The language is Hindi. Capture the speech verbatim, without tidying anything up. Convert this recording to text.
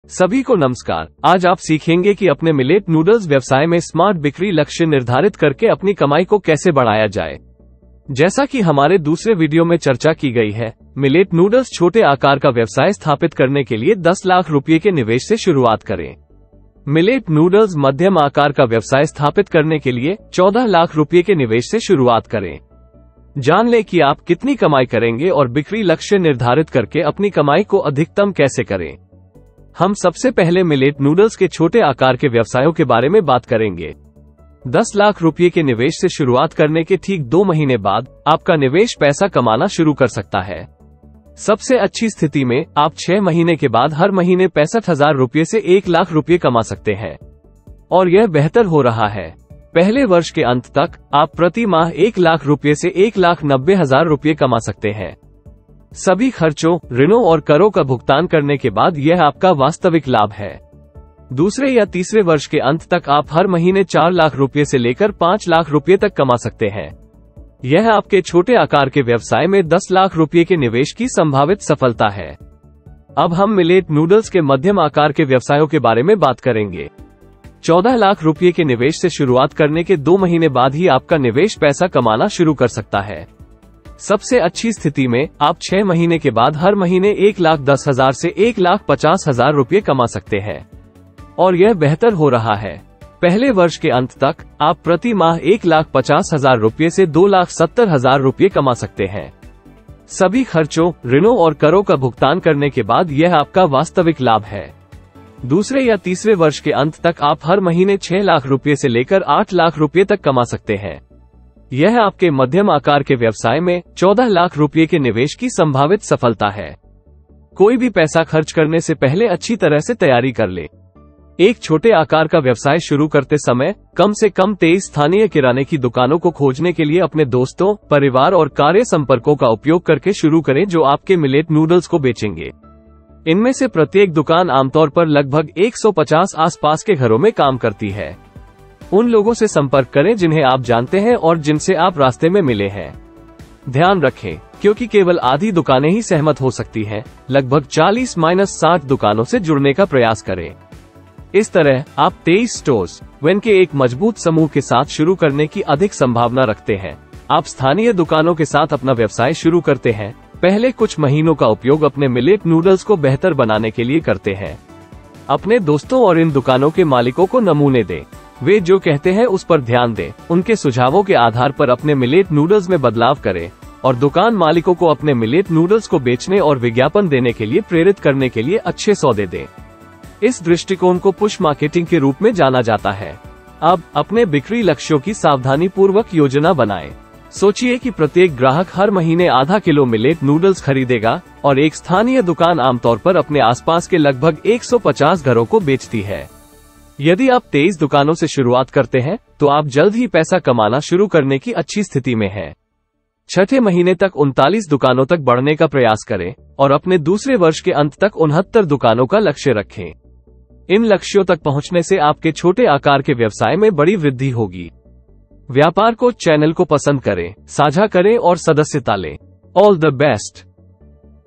सभी को नमस्कार। आज आप सीखेंगे कि अपने मिलेट नूडल्स व्यवसाय में स्मार्ट बिक्री लक्ष्य निर्धारित करके अपनी कमाई को कैसे बढ़ाया जाए। जैसा कि हमारे दूसरे वीडियो में चर्चा की गई है, मिलेट नूडल्स छोटे आकार का व्यवसाय स्थापित करने के लिए दस लाख रुपए के निवेश से शुरुआत करें। मिलेट नूडल्स मध्यम आकार का व्यवसाय स्थापित करने के लिए चौदह लाख रुपए के निवेश से शुरुआत करें। जान लें कि आप कितनी कमाई करेंगे और बिक्री लक्ष्य निर्धारित करके अपनी कमाई को अधिकतम कैसे करें। हम सबसे पहले मिलेट नूडल्स के छोटे आकार के व्यवसायों के बारे में बात करेंगे। दस लाख रुपए के निवेश से शुरुआत करने के ठीक दो महीने बाद आपका निवेश पैसा कमाना शुरू कर सकता है। सबसे अच्छी स्थिति में आप छह महीने के बाद हर महीने पैंसठ हजार रुपये से एक लाख रुपये कमा सकते हैं, और यह बेहतर हो रहा है। पहले वर्ष के अंत तक आप प्रति माह एक लाख रुपये से एक लाख नब्बे हजार रुपये कमा सकते हैं। सभी खर्चों, ऋणों और करों का भुगतान करने के बाद यह आपका वास्तविक लाभ है। दूसरे या तीसरे वर्ष के अंत तक आप हर महीने चार लाख रुपये से लेकर पाँच लाख रुपये तक कमा सकते हैं। यह आपके छोटे आकार के व्यवसाय में दस लाख रुपये के निवेश की संभावित सफलता है। अब हम मिलेट नूडल्स के मध्यम आकार के व्यवसायों के बारे में बात करेंगे। चौदह लाख रुपये के निवेश से शुरुआत करने के दो महीने बाद ही आपका निवेश पैसा कमाना शुरू कर सकता है। सबसे अच्छी स्थिति में आप छह महीने के बाद हर महीने एक लाख दस हजार से एक लाख पचास हजार रुपये कमा सकते हैं, और यह बेहतर हो रहा है। पहले वर्ष के अंत तक आप प्रति माह एक लाख पचास हजार रुपये से दो लाख सत्तर हजार रुपये कमा सकते हैं। सभी खर्चों, ऋणों और करों का भुगतान करने के बाद यह आपका वास्तविक लाभ है। दूसरे या तीसरे वर्ष के अंत तक आप हर महीने छह लाख रुपये से लेकर आठ लाख रुपये तक कमा सकते हैं। यह आपके मध्यम आकार के व्यवसाय में चौदह लाख रुपये के निवेश की संभावित सफलता है। कोई भी पैसा खर्च करने से पहले अच्छी तरह से तैयारी कर ले। एक छोटे आकार का व्यवसाय शुरू करते समय कम से कम तेईस स्थानीय किराने की दुकानों को खोजने के लिए अपने दोस्तों, परिवार और कार्य संपर्कों का उपयोग करके शुरू करें जो आपके मिलेट नूडल्स को बेचेंगे। इनमें से प्रत्येक दुकान आमतौर पर लगभग एक सौ पचास आसपास के घरों में काम करती है। उन लोगों से संपर्क करें जिन्हें आप जानते हैं और जिनसे आप रास्ते में मिले हैं। ध्यान रखें, क्योंकि केवल आधी दुकानें ही सहमत हो सकती हैं, लगभग चालीस माइनस साठ दुकानों से जुड़ने का प्रयास करें। इस तरह आप तेईस स्टोर्स वेन के एक मजबूत समूह के साथ शुरू करने की अधिक संभावना रखते हैं। आप स्थानीय दुकानों के साथ अपना व्यवसाय शुरू करते हैं। पहले कुछ महीनों का उपयोग अपने मिलेट नूडल्स को बेहतर बनाने के लिए करते हैं। अपने दोस्तों और इन दुकानों के मालिकों को नमूने दें। वे जो कहते हैं उस पर ध्यान दें। उनके सुझावों के आधार पर अपने मिलेट नूडल्स में बदलाव करें और दुकान मालिकों को अपने मिलेट नूडल्स को बेचने और विज्ञापन देने के लिए प्रेरित करने के लिए अच्छे सौदे दें। इस दृष्टिकोण को पुश मार्केटिंग के रूप में जाना जाता है। अब अपने बिक्री लक्ष्यों की सावधानी पूर्वक योजना बनाएं। सोचिए कि प्रत्येक ग्राहक हर महीने आधा किलो मिलेट नूडल्स खरीदेगा और एक स्थानीय दुकान आमतौर पर अपने आसपास के लगभग एक सौ पचास घरों को बेचती है। यदि आप तेईस दुकानों से शुरुआत करते हैं तो आप जल्द ही पैसा कमाना शुरू करने की अच्छी स्थिति में हैं। छठे महीने तक उनतालीस दुकानों तक बढ़ने का प्रयास करें और अपने दूसरे वर्ष के अंत तक उनहत्तर दुकानों का लक्ष्य रखें। इन लक्ष्यों तक पहुंचने से आपके छोटे आकार के व्यवसाय में बड़ी वृद्धि होगी। व्यापार को चैनल को पसंद करें, साझा करें और सदस्यता लें। All the best.